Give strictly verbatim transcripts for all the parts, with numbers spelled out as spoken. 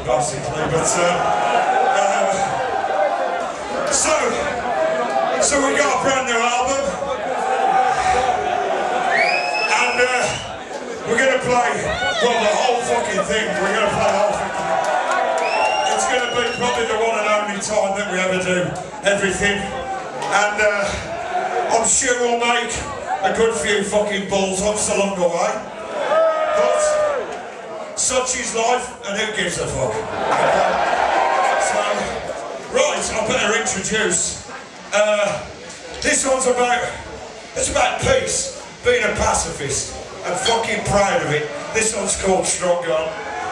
basically. But uh, uh, so, so we got a brand new album, and uh, we're gonna play well the whole fucking thing. We're gonna play the whole thing. It's gonna be probably the one and only time that we ever do everything, and uh, I'm sure we'll make a good few fucking balls ups along the way. But such is life, and who gives a fuck? Okay. So, right, I better introduce. Uh, this one's about, it's about peace, being a pacifist. I'm fucking proud of it. This one's called Strong Gun.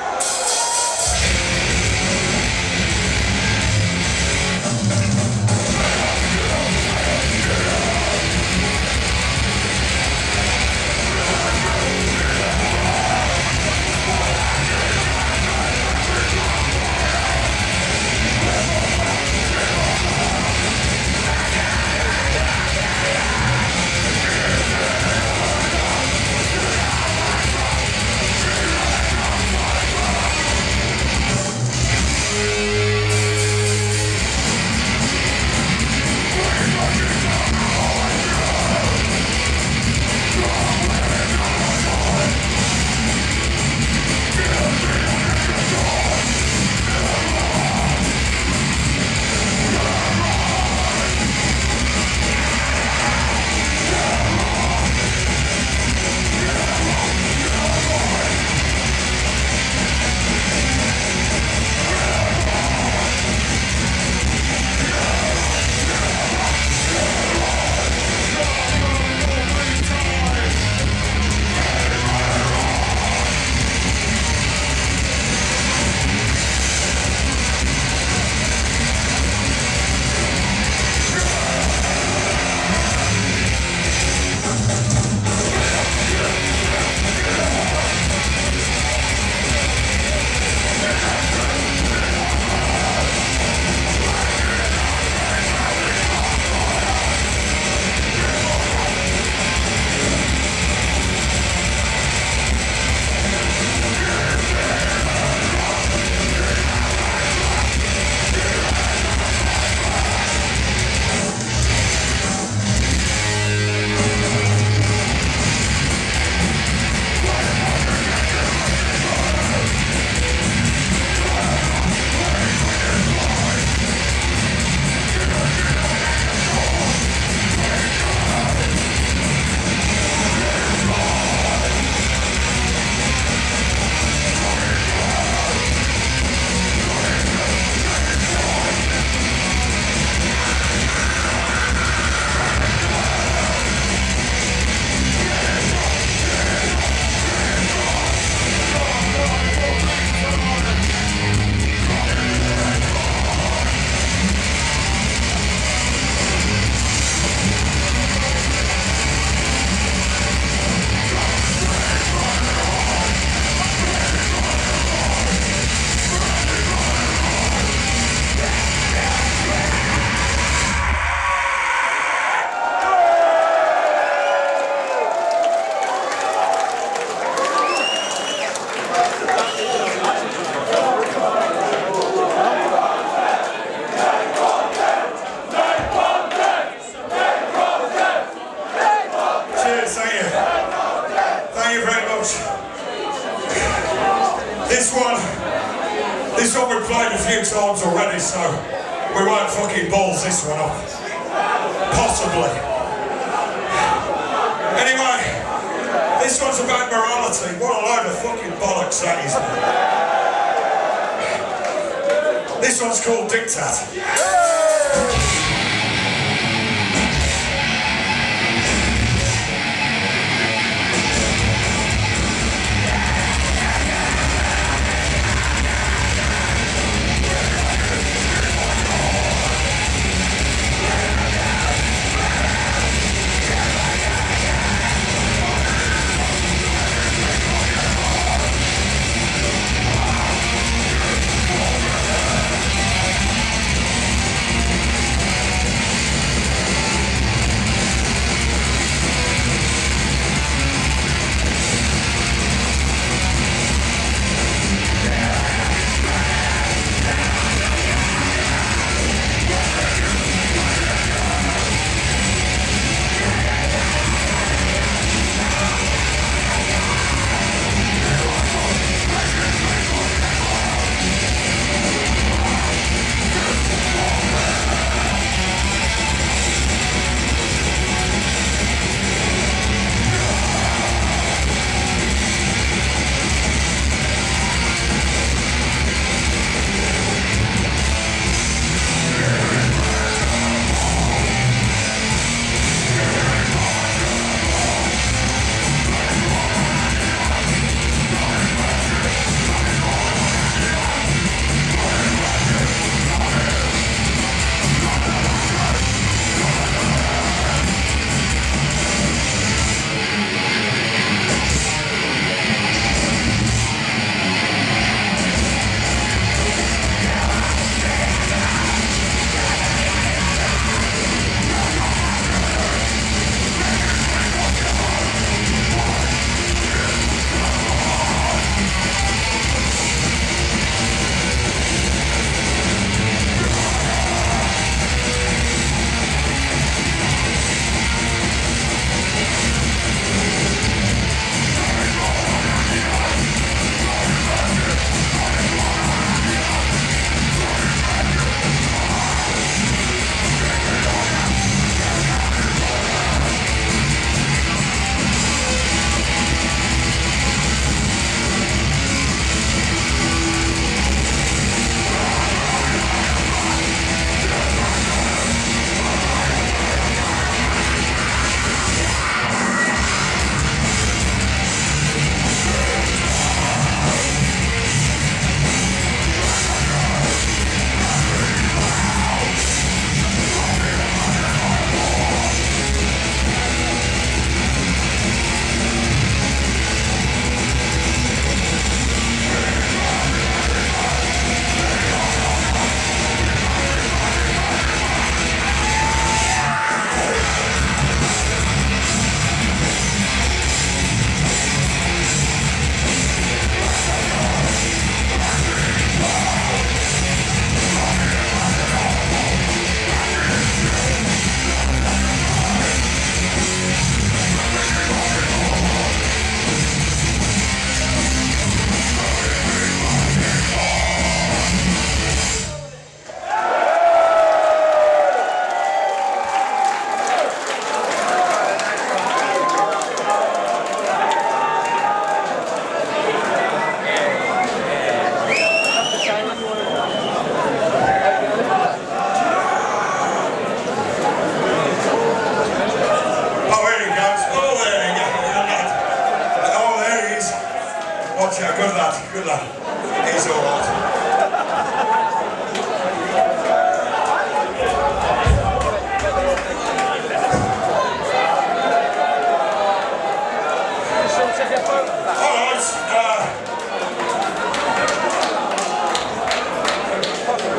This one, this one we've played a few times already, so we won't fucking balls this one up. Possibly. Anyway, this one's about morality. What a load of fucking bollocks that is. This one's called Diktat.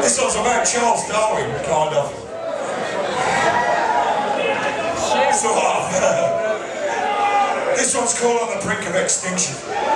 This one's about Charles Darwin, kind of. Sort of. This one's called On the Brink of Extinction.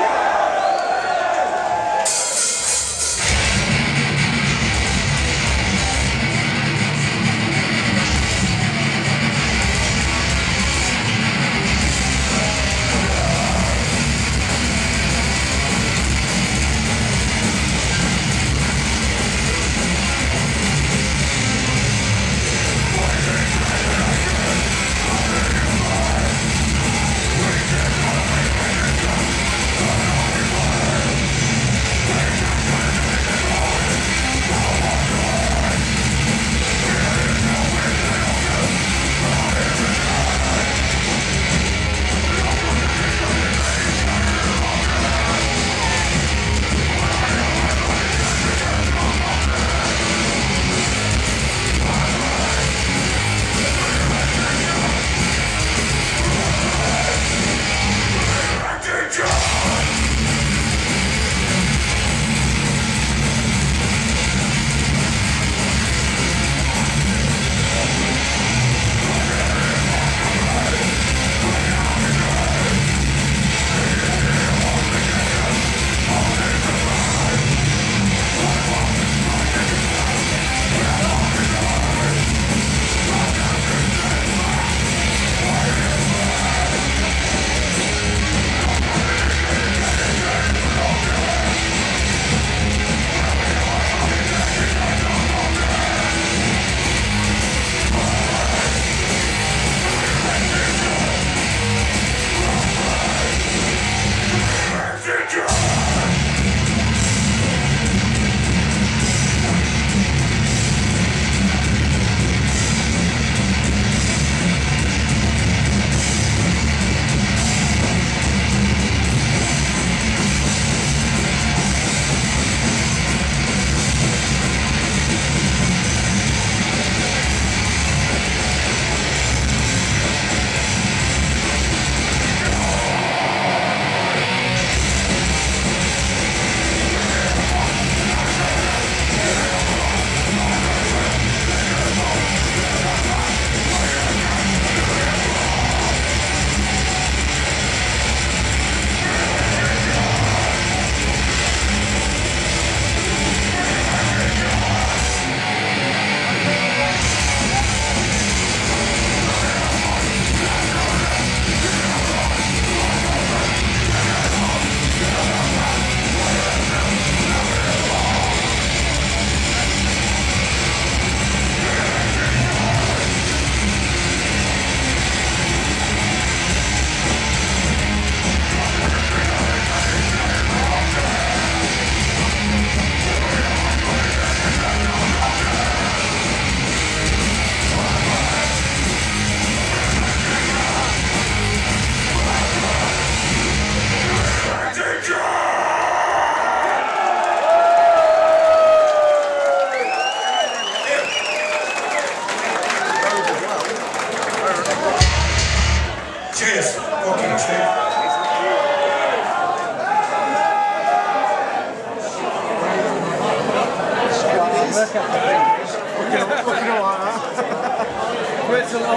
It's a little,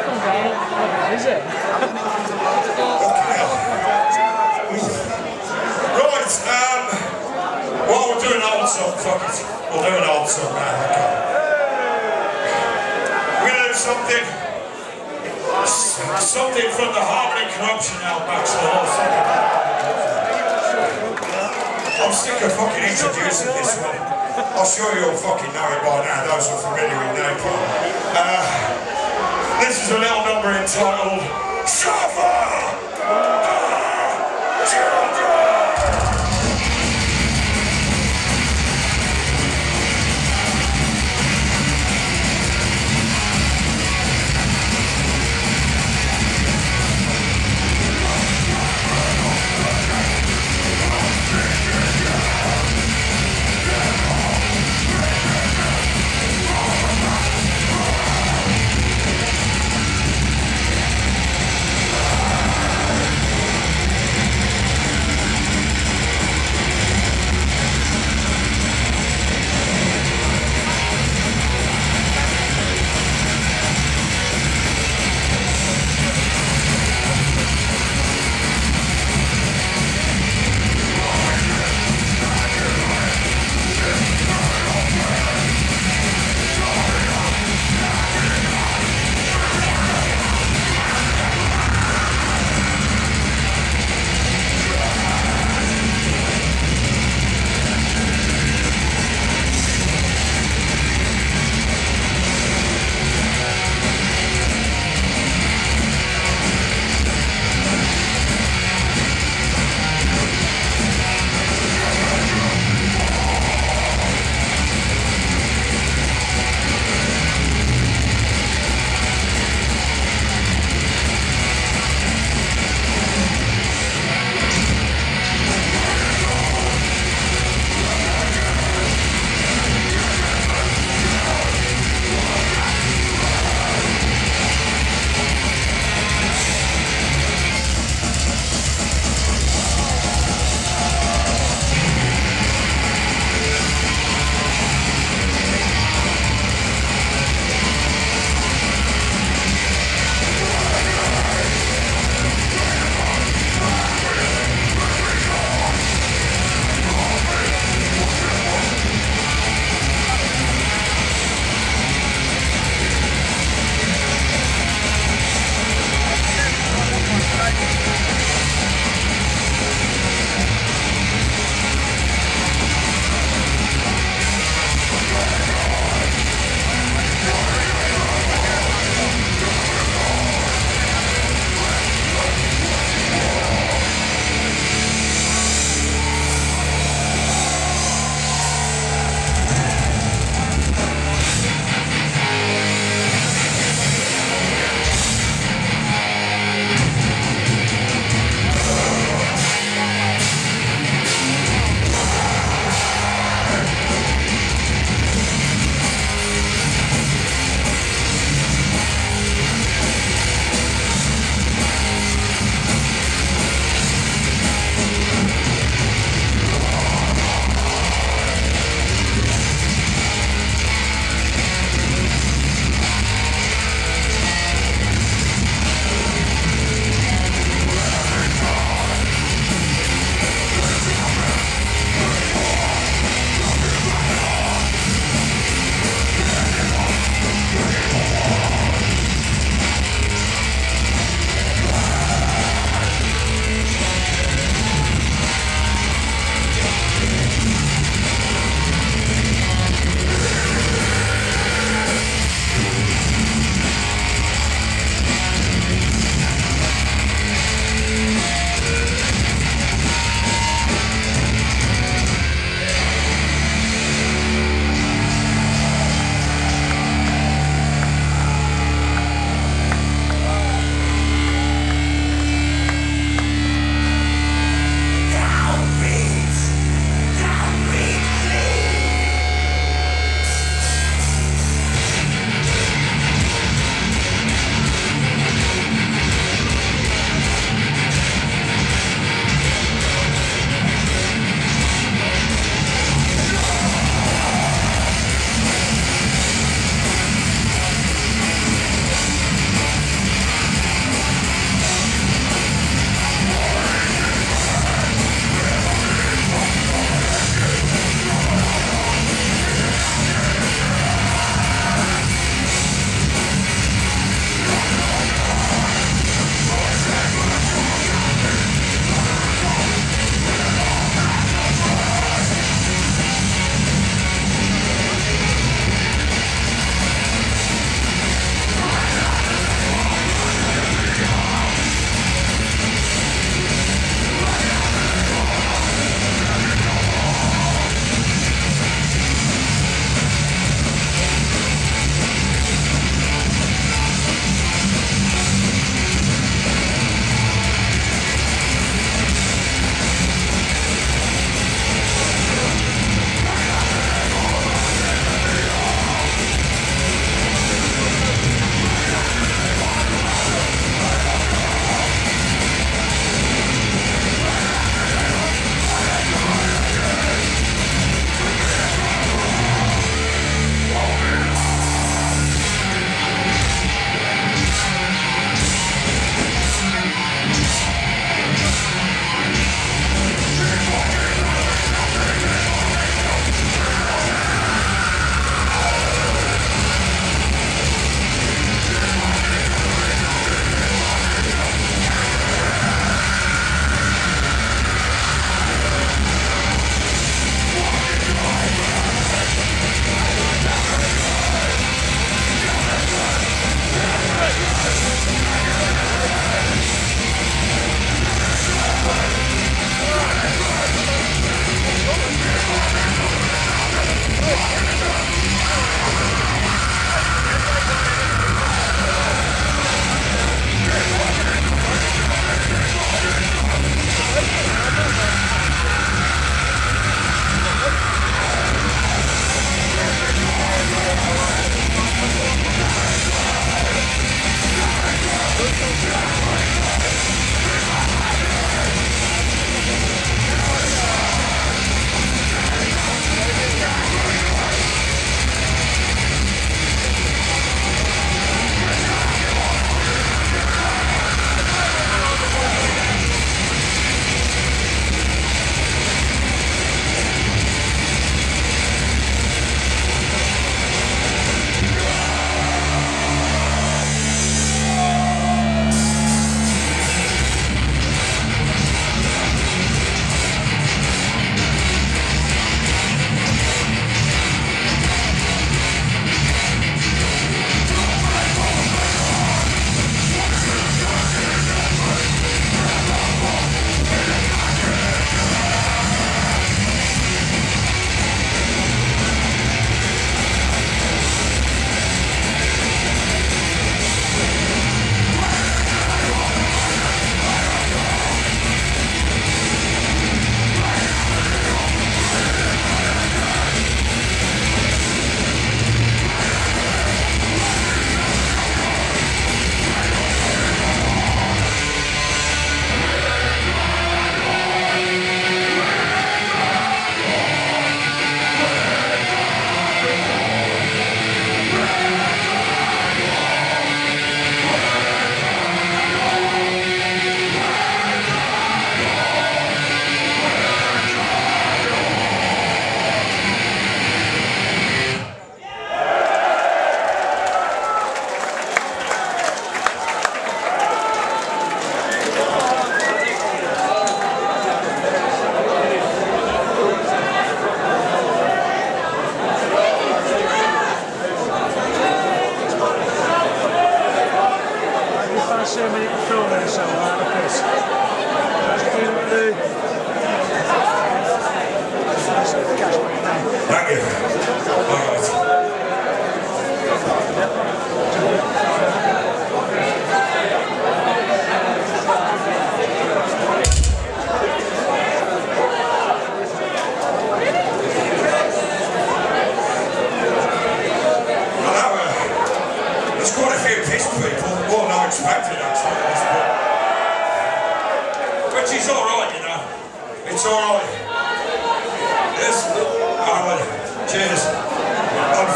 uh, is it? Right, um, well, we're doing an old song, fuck it. We'll do an old song now, okay. We're going to do something, something from the Harmony Corruption album, actually. I'm sick of fucking introducing this one. I'm sure you'll fucking know it by now, those who are familiar with NAPALM. Uh, this is a little number entitled Suffer the Children!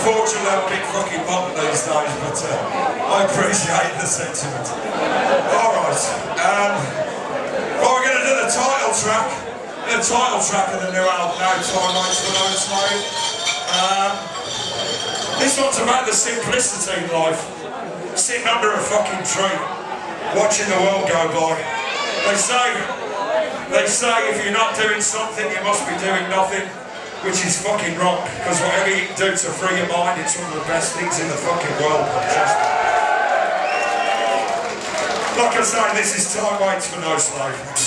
Unfortunately, I'm a bit fucking modern these days, but uh, I appreciate the sentiment. Alright, um, well, we're going to do the title track. The title track of the new album, No Time Waits for No Slave. Um, this one's about the simplicity in life. Sitting under a fucking tree, watching the world go by. They say, they say if you're not doing something, you must be doing nothing. Which is fucking wrong, because whatever you can do to free your mind, it's one of the best things in the fucking world. Just... Like I say, this is Time Waits for No Slave.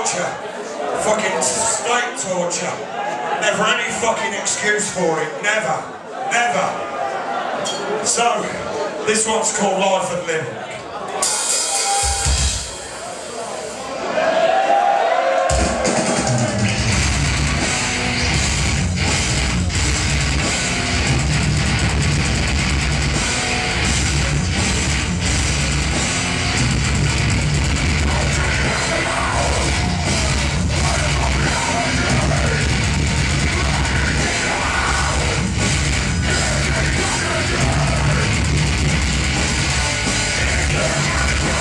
torture. Fucking state torture. Never any fucking excuse for it. Never. Never. So, this one's called Life and Limb. Yeah.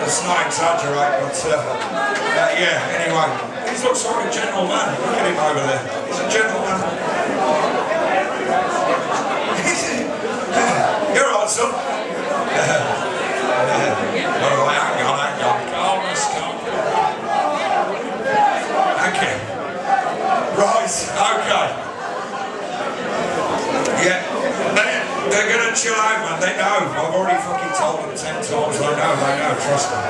let's not exaggerate, but uh, uh, yeah, anyway. He looks like a gentleman. Look at him over there. He's a gentleman. You're all right, son. All right, hang on, hang on. Calmness, calm. Thank you. Right, okay. Yeah, they, they're gonna chill out, man. They know. I've already fucking told them ten times. They know, they know, trust me.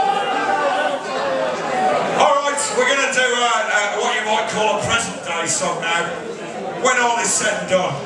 Alright, we're gonna do uh, uh, what you might call a present day song now. When all is said and done.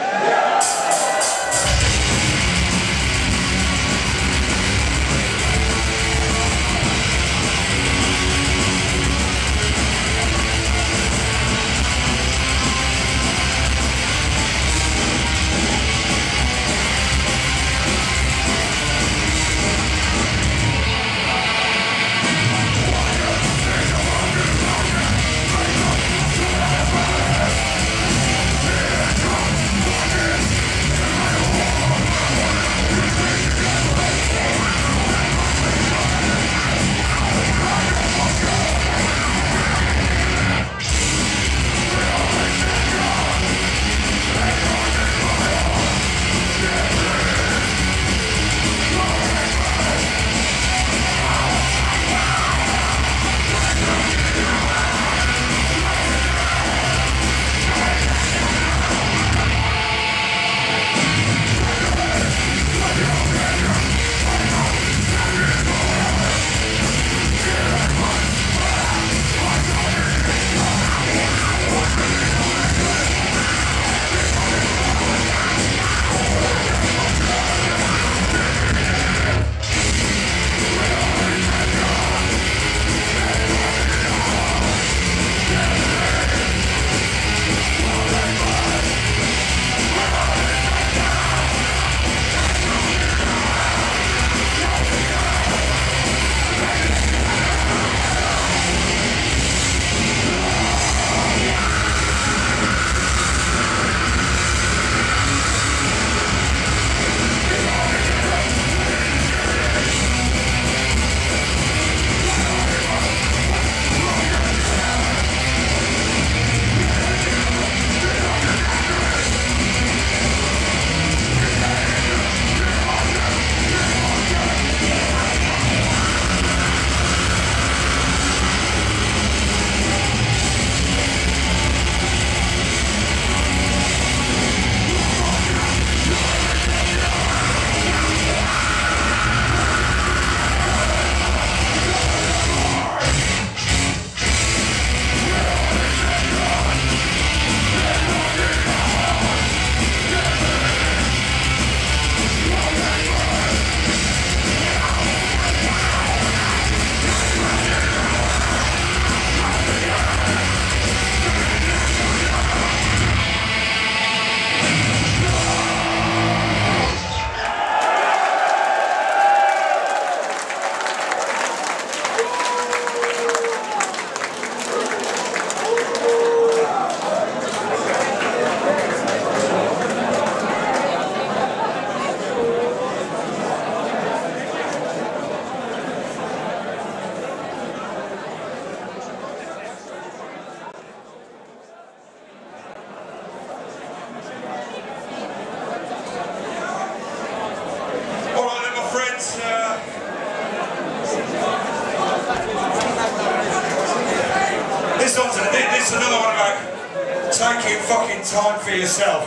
It's another one about taking fucking time for yourself.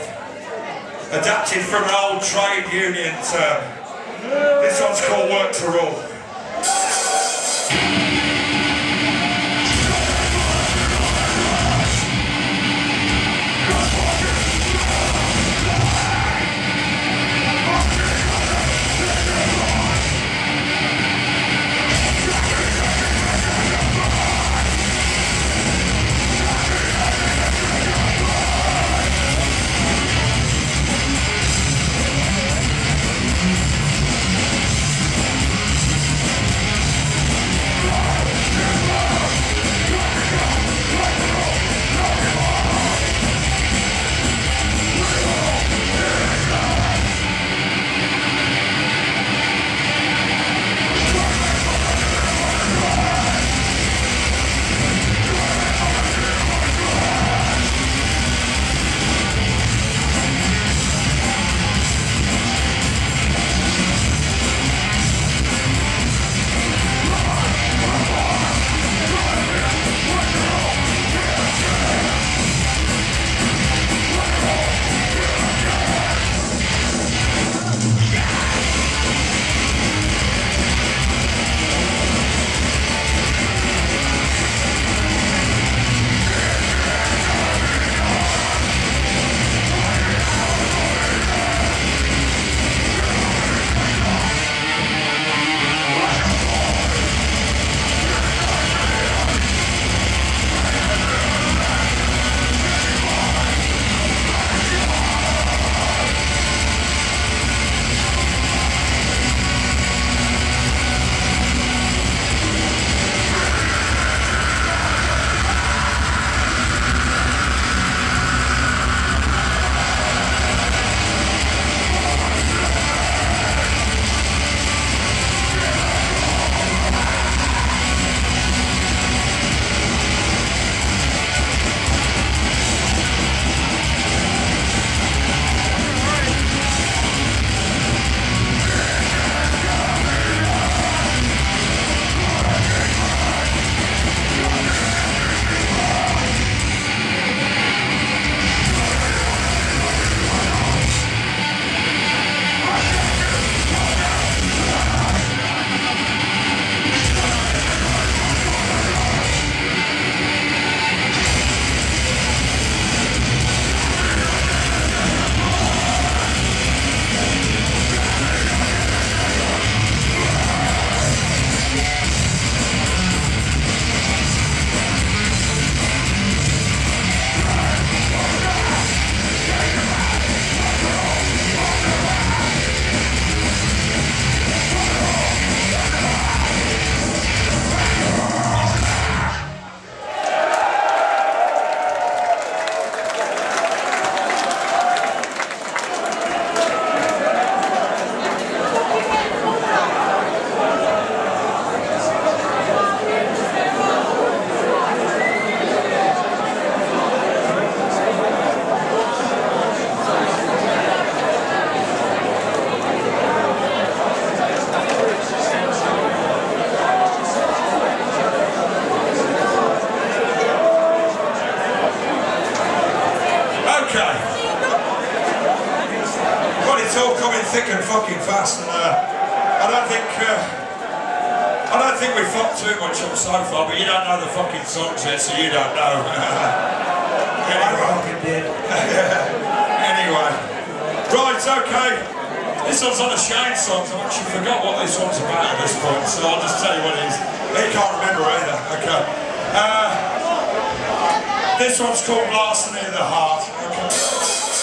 Adapted from an old trade union term. This one's called work to rule. thick and fucking fast, and uh, I don't think uh, I don't think we fucked too much up so far. But you don't know the fucking songs yet, so you don't know. Anyway, did. Anyway, right, okay. This one's on a Shane song. I actually forgot what this one's about at this point, so I'll just tell you what it is. He can't remember either. Okay. Uh, this one's called Larceny of the Heart. Okay.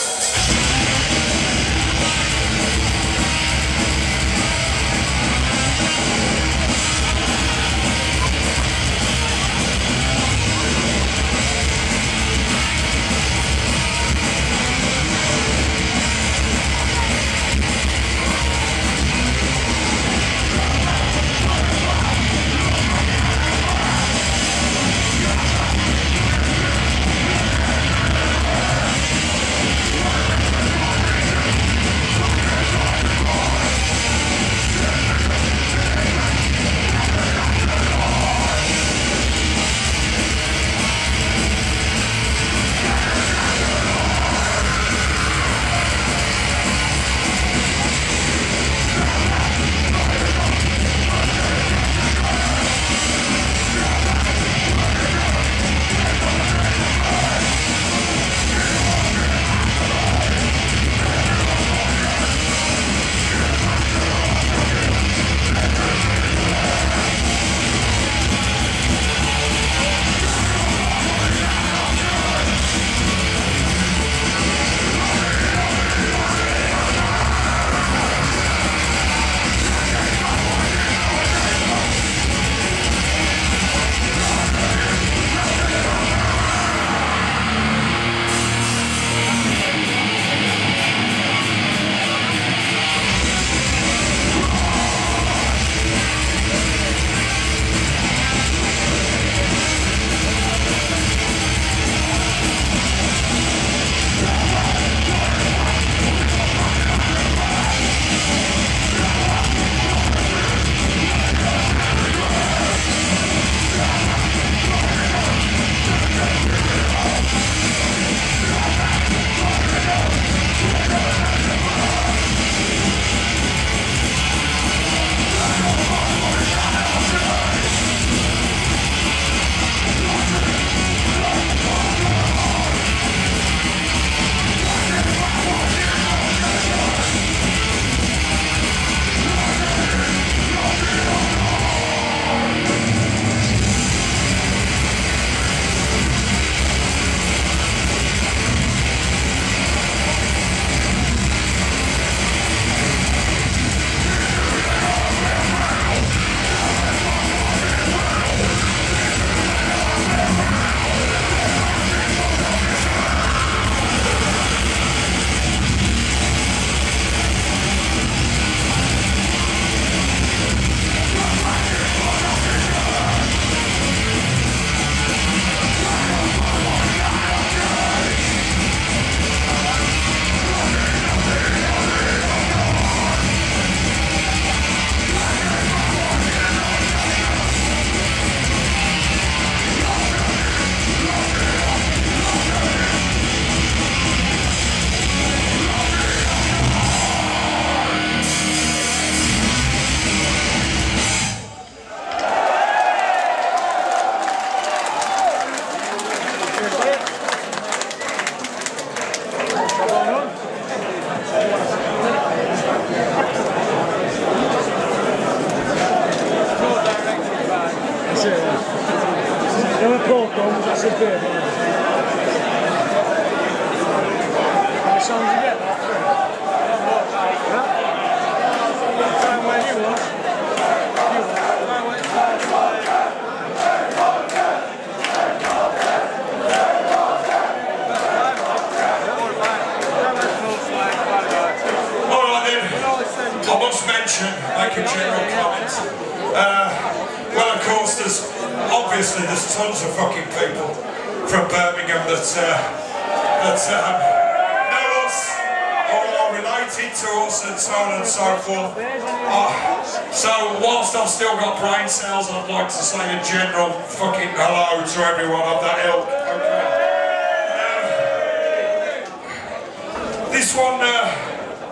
Make a general comment. Uh, well, of course, there's obviously there's tons of fucking people from Birmingham that uh, that um, know us or are related to us and so on and so forth. Uh, so whilst I've still got brain cells, I'd like to say a general fucking hello to everyone of that ilk. Okay. Um, this one. Uh,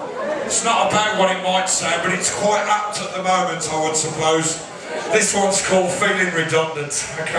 It's not about what it might say, but it's quite apt at the moment, I would suppose. This one's called Feeling Redundant. Okay.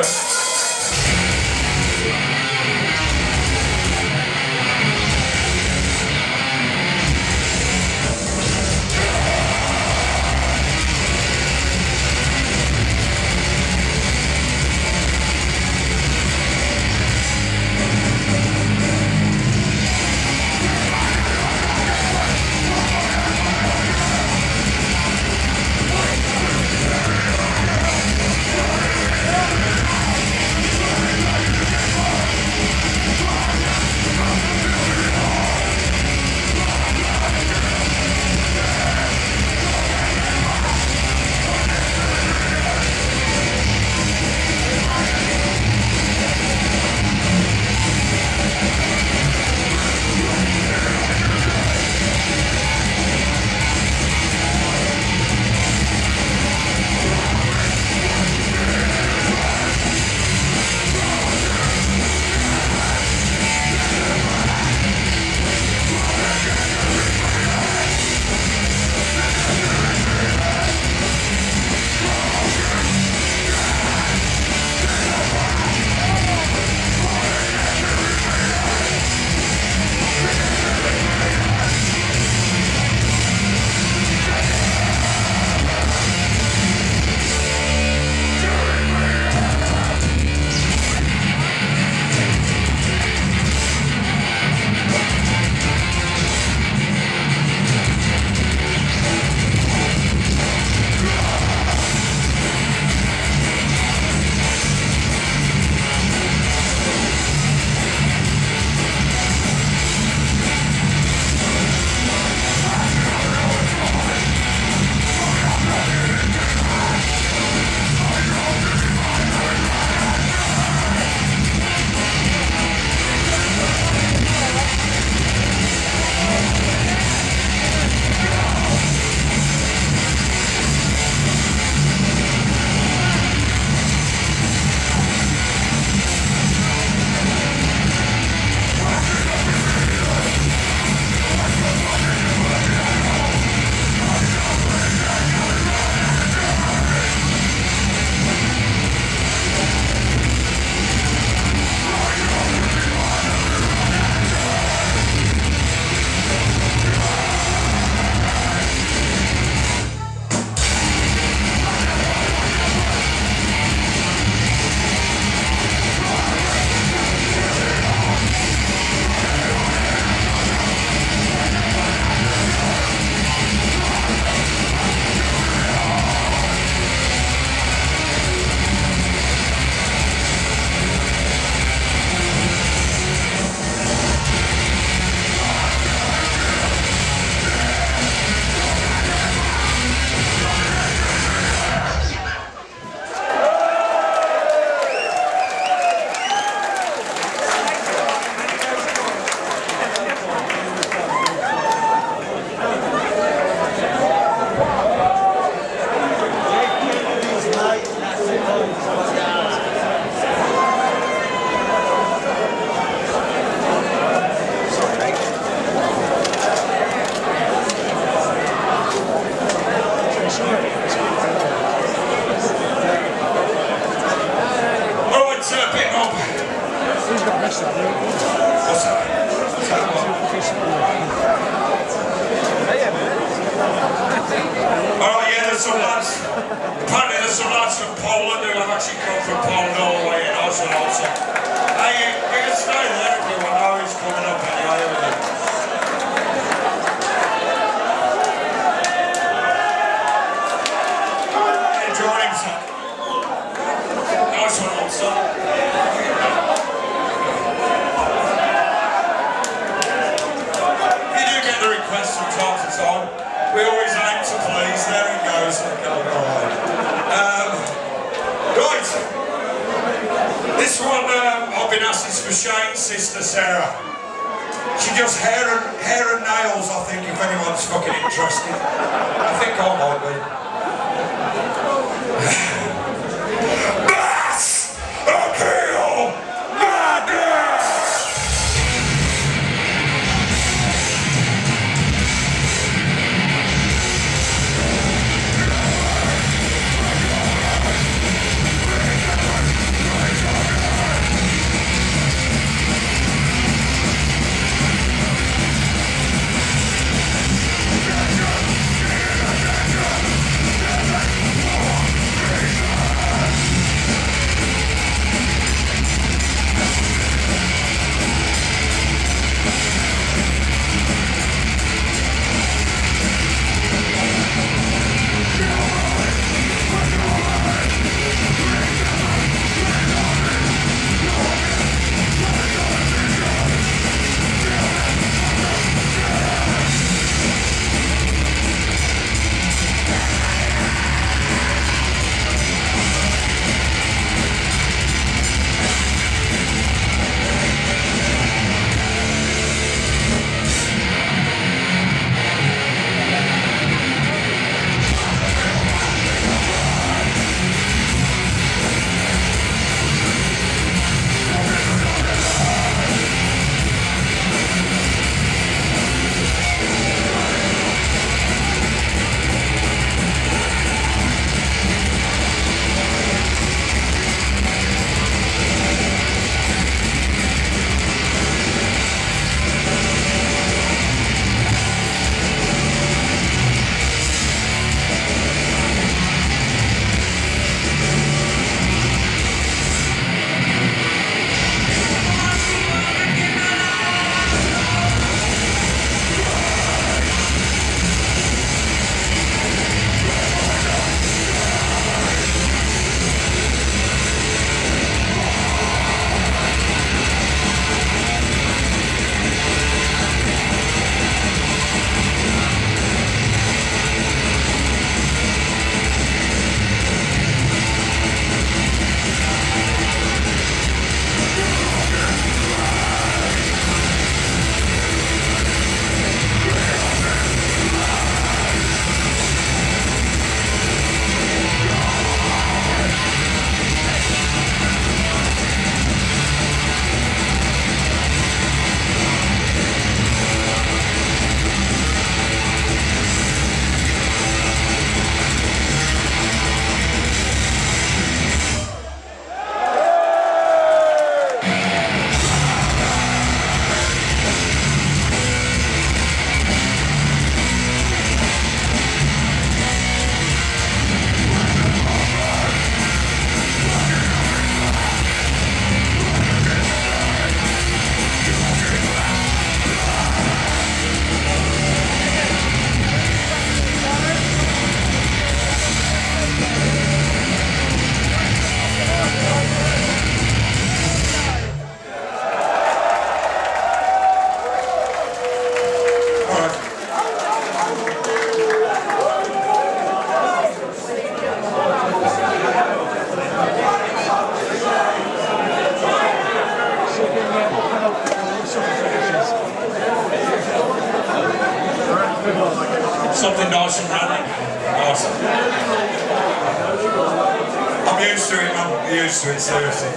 it, man. You're used to it, seriously.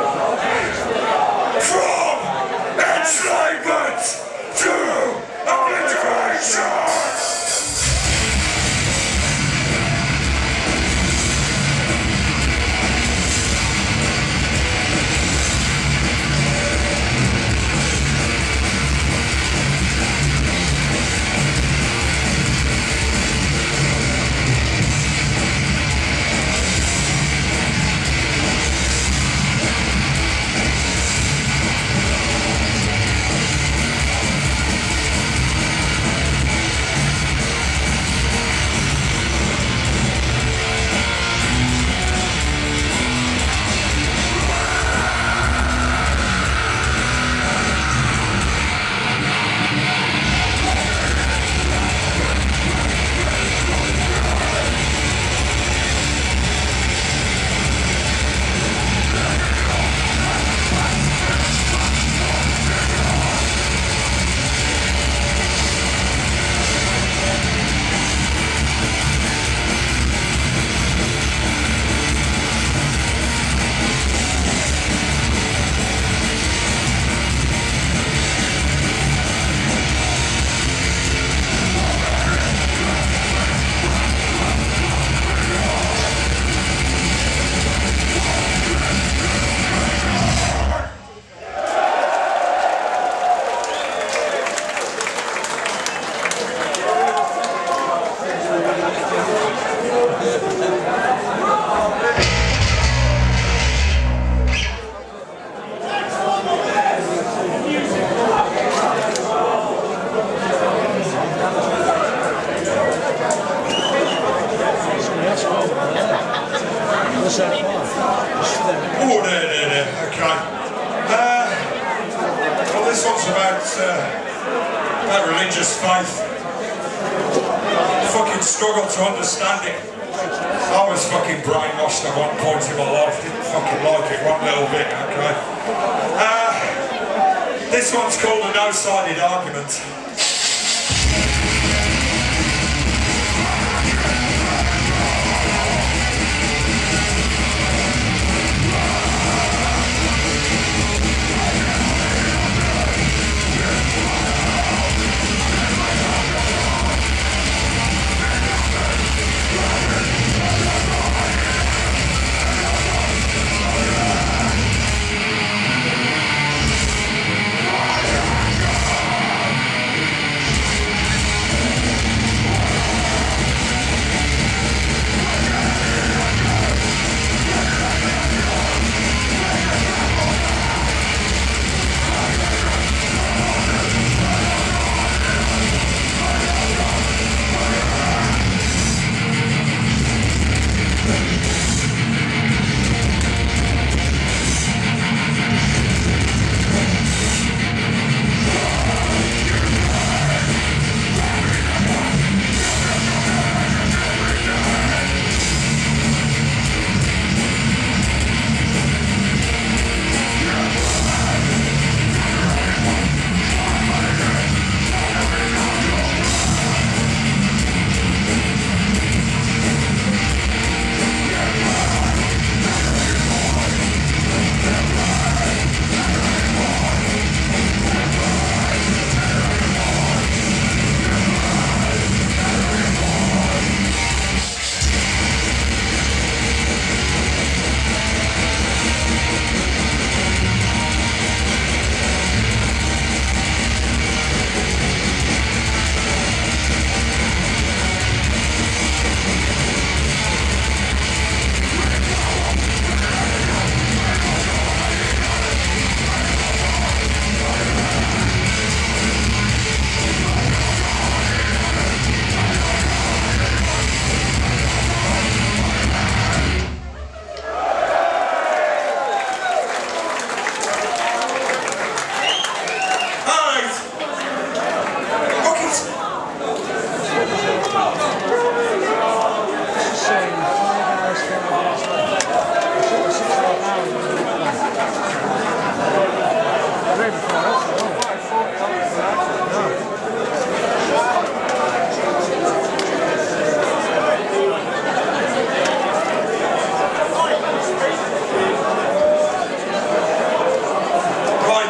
From enslavement to obliteration! Oh, there, there, there, okay. Uh, well, this one's about, uh, about religious faith. I fucking struggle to understand it. I was fucking brainwashed at one point in my life, didn't fucking like it one little bit, okay. Uh, this one's called a no-sided argument.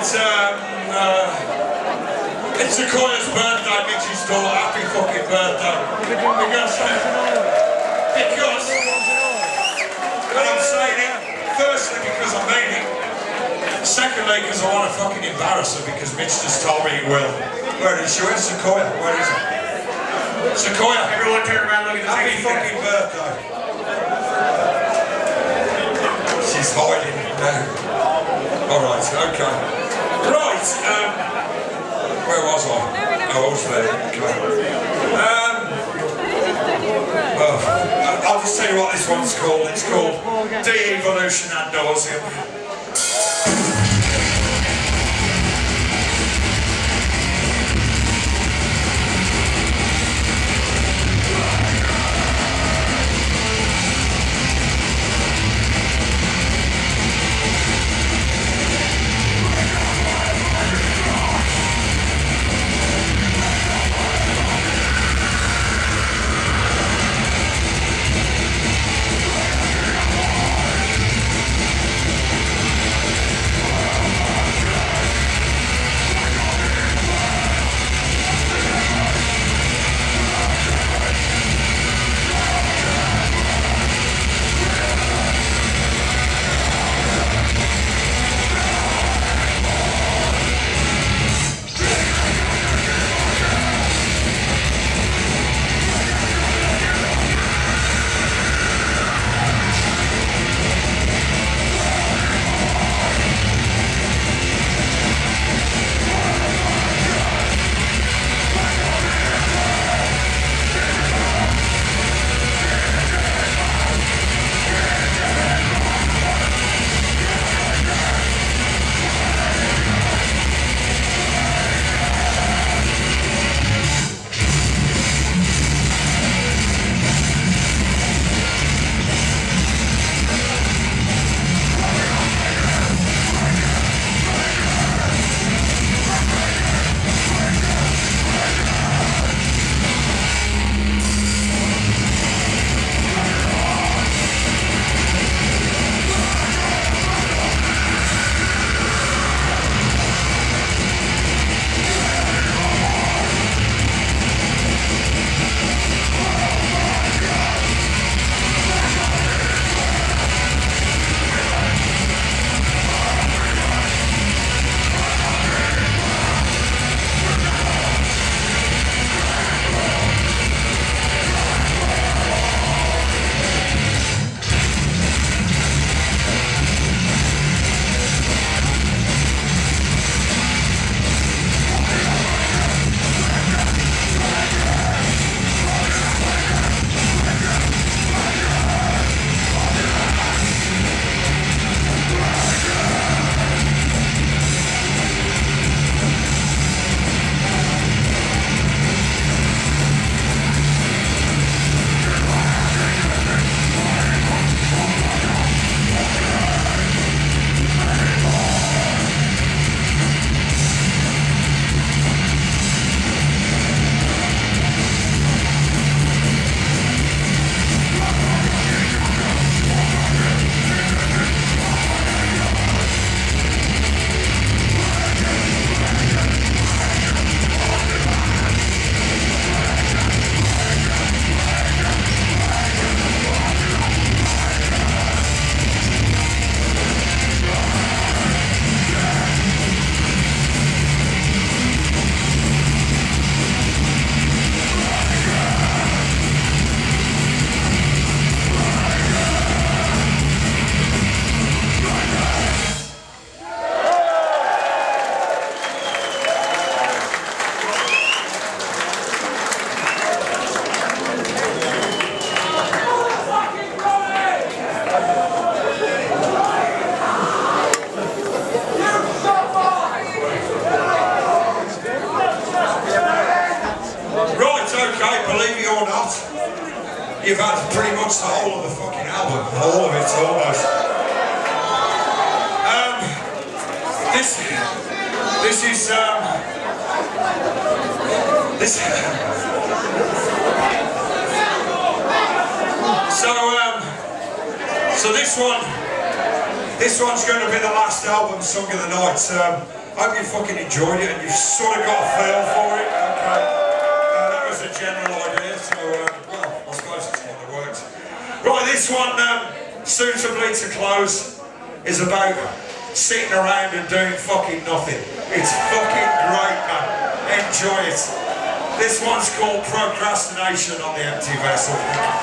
Right, um, uh, it's Sequoia's birthday, Mitch's daughter. Happy fucking birthday. Because, uh, because, and I'm saying it, firstly because I mean it, secondly because I want to fucking embarrass her because Mitch just told me he will. Where is she? Where's Sequoia? Where is it? Sequoia! Everyone turn around, look at the happy fucking birthday. She's hiding now. Alright, okay. Right, um, where was I? Oh, I was there, okay. Um, well, I'll just tell you what this one's called. It's called De-Evolution ad nauseum. You've had pretty much the whole of the fucking album, all of it almost. Um, this, this is, um, this, so, um, so this one, this one's going to be the last album sung of the night. Um, Hope you fucking enjoyed it and you've sort of got a feel for it. Okay. Uh, that was a general idea, so, uh, well, I suppose it's one that works. Right, this one, um, suitably to close, is about sitting around and doing fucking nothing. It's fucking great, man. Enjoy it. This one's called Procrastination on the Empty Vessel.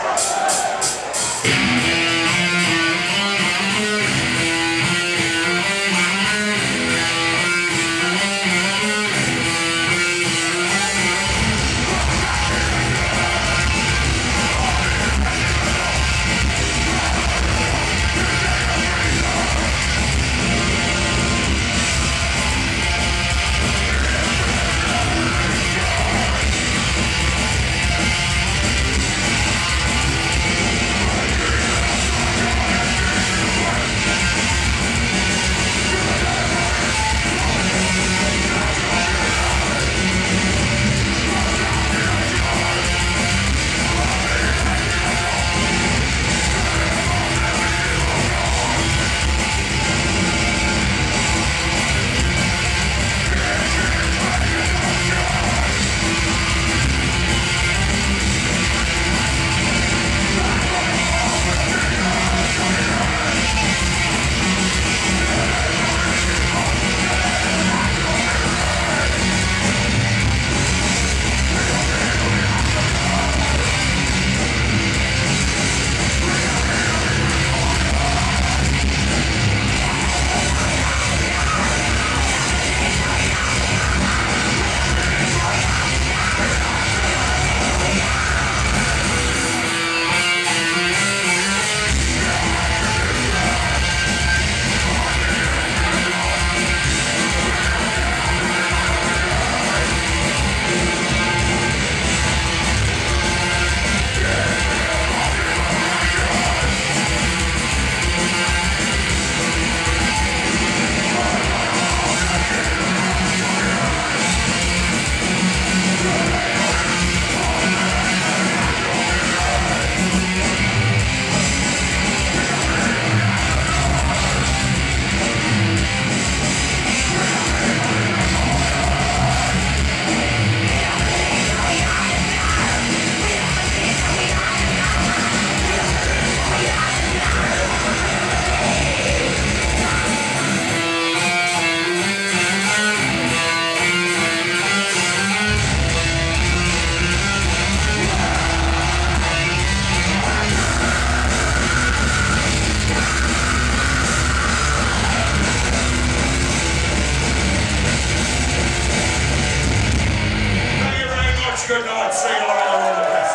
Good night, see you later, all the best.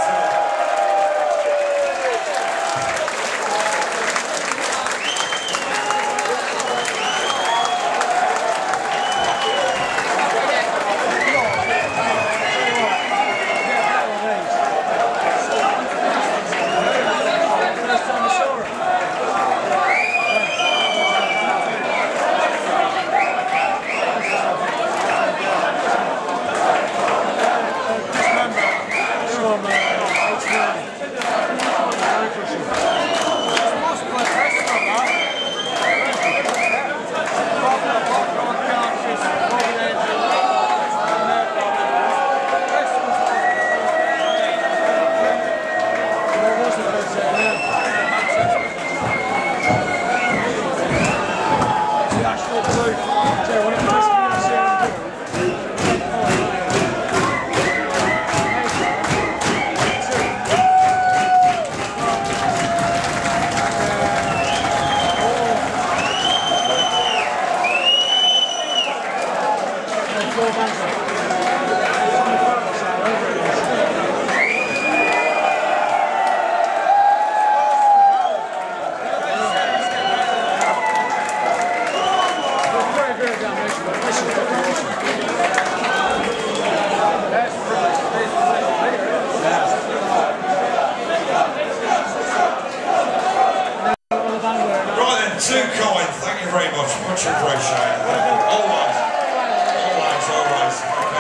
Too kind, thank you very much, much appreciated. Always, always, always.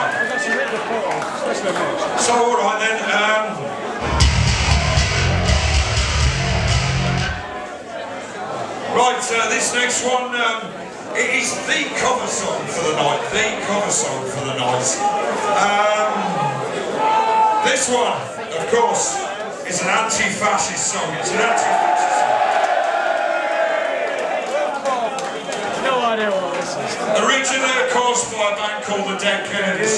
Okay. So, alright then, um, right, uh, this next one, um, It is the cover song for the night, the cover song for the night. Um, this one, of course, is an anti-fascist song. It's an anti-fascist song. No idea what this is. Originally, of course, by a band called the Dead Kennedys.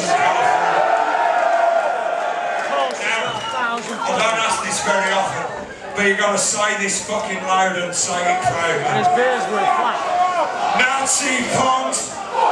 I don't ask this very often, but you've got to say this fucking loud and say it proud. And his beers were flat. Nazi punks!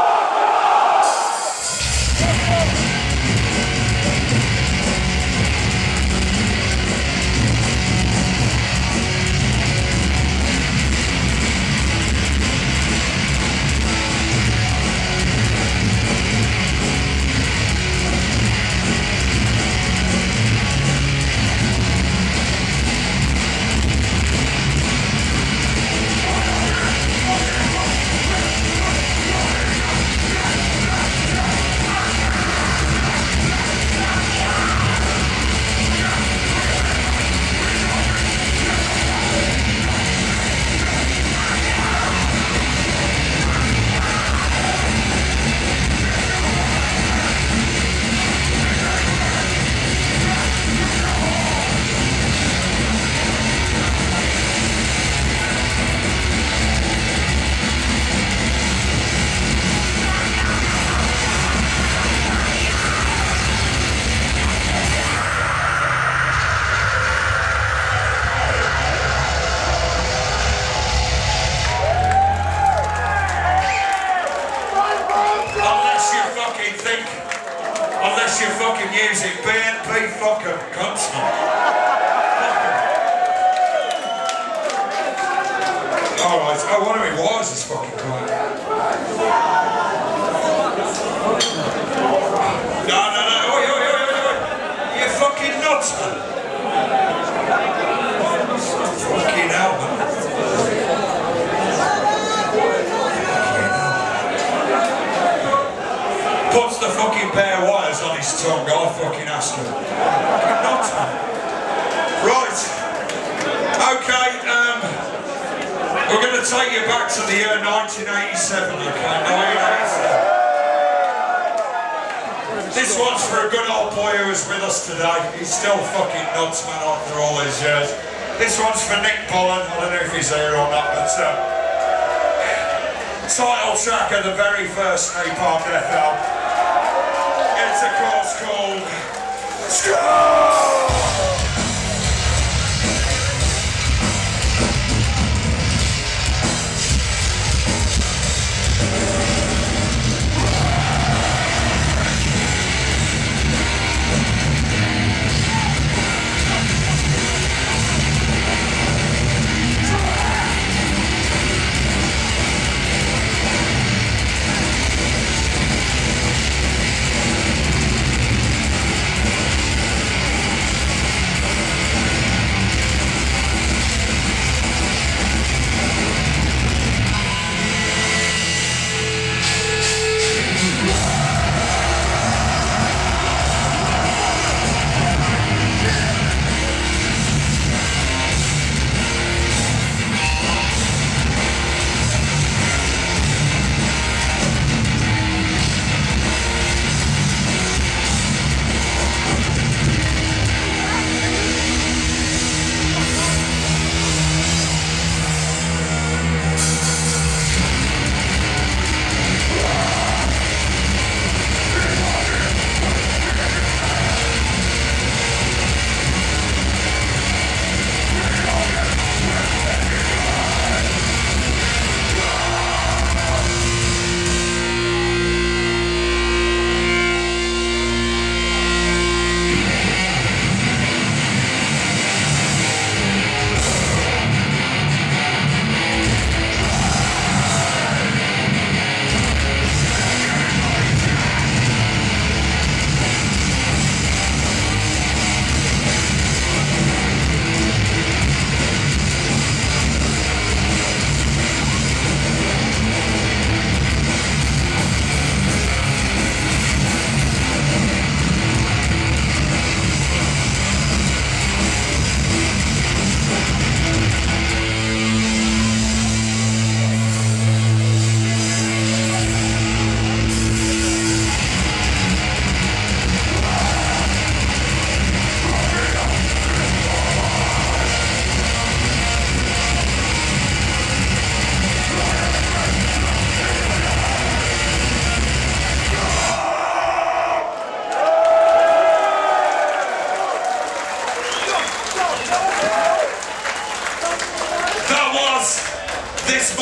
Unless you fucking use it, B N P fucking cunts. Alright, oh, one of my wires is fucking quiet. No, no, no, oi, oi, oi, oi, oi. You fucking nuts, man. Fucking hell, man. Puts the fucking bare wires on his tongue, I fucking ask him. Fucking nuts, man. Right. Okay, um, we're going to take you back to the year nineteen eighty-seven, okay? nineteen eighty-seven. This one's for a good old boy who was with us today. He's still fucking nuts, man, after all these years. This one's for Nick Bullen. I don't know if he's here or not, but uh, title track of the very first Napalm Death album. It's of course called Skull!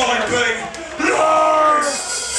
Side B, live!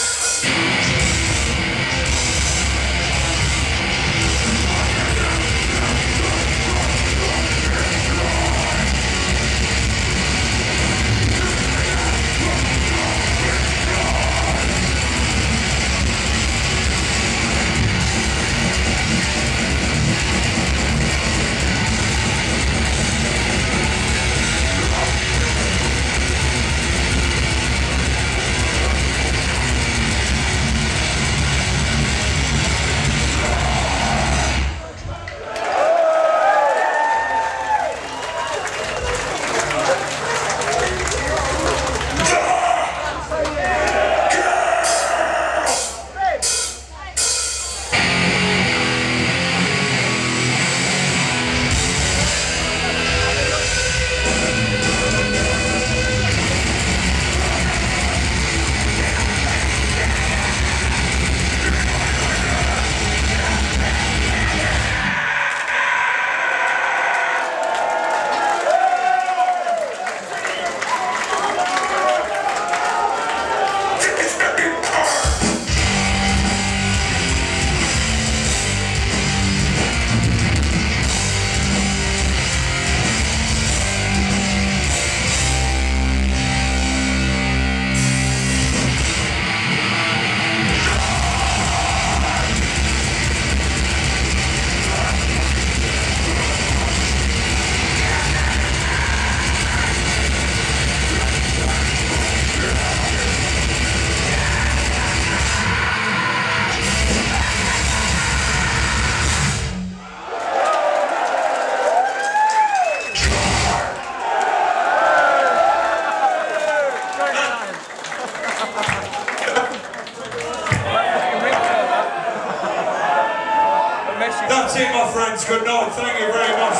That's it, my friends. Good night. Thank you very much.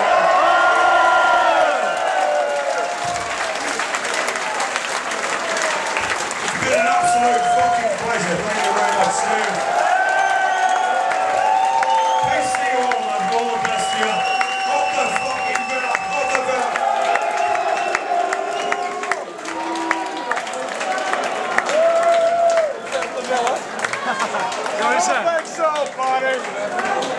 It's been an absolute fucking pleasure. Thank you very much. See you. Peace to you all, man. All the best to you. Up the fucking villa. Up the villa. What is that? Thanks so, buddy.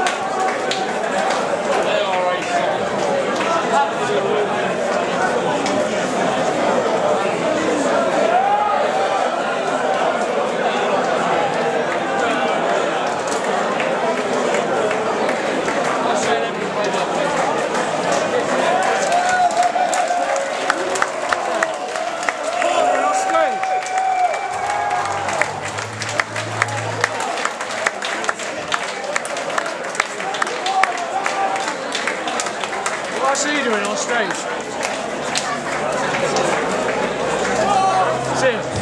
What's he doing on stage? See you.